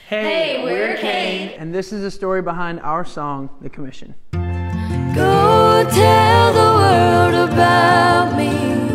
Hey, we're Cain. And this is the story behind our song, The Commission. Go tell the world about me.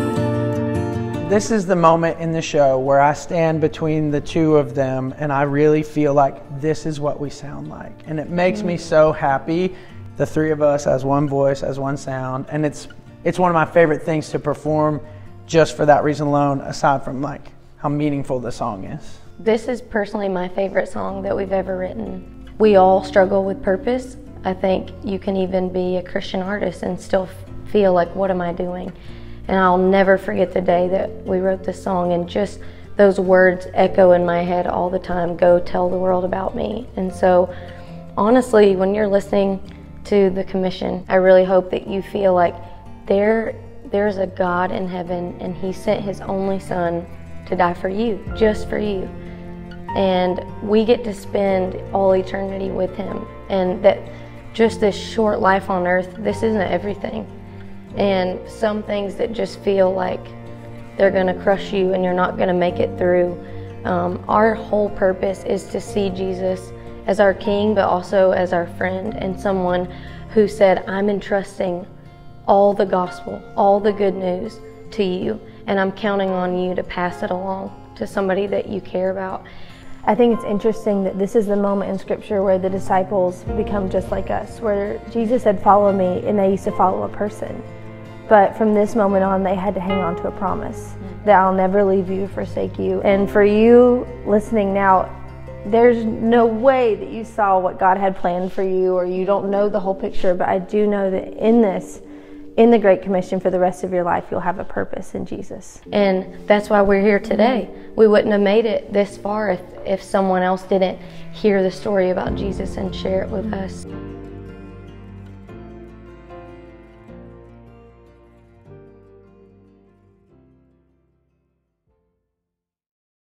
This is the moment in the show where I stand between the two of them and I really feel like this is what we sound like. And it makes me so happy, the three of us as one voice, as one sound. And it's one of my favorite things to perform just for that reason alone, aside from like how meaningful the song is. This is personally my favorite song that we've ever written. We all struggle with purpose. I think you can even be a Christian artist and still feel like, what am I doing? And I'll never forget the day that we wrote this song, and just those words echo in my head all the time, go tell the world about me. And so honestly, when you're listening to The Commission, I really hope that you feel like there's a God in heaven, and He sent His only Son to die for you, just for you. And we get to spend all eternity with Him. And that just this short life on earth, this isn't everything. And some things that just feel like they're gonna crush you and you're not gonna make it through. Our whole purpose is to see Jesus as our King, but also as our friend, and someone who said, I'm entrusting all the gospel, all the good news to you, and I'm counting on you to pass it along to somebody that you care about. I think it's interesting that this is the moment in Scripture where the disciples become just like us, where Jesus said, follow me, and they used to follow a person. But from this moment on, they had to hang on to a promise that I'll never leave you or forsake you. And for you listening now, there's no way that you saw what God had planned for you, or you don't know the whole picture, but I do know that in the Great Commission for the rest of your life, you'll have a purpose in Jesus. And that's why we're here today. We wouldn't have made it this far if someone else didn't hear the story about Jesus and share it with us.